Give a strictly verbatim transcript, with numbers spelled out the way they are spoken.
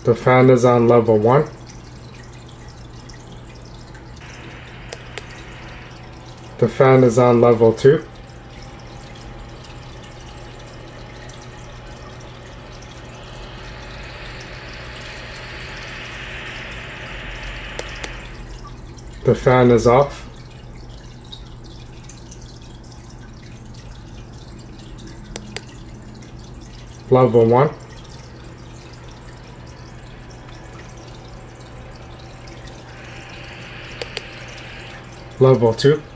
The fan is on level one. The fan is on level two. The fan is off. Level one. Level two.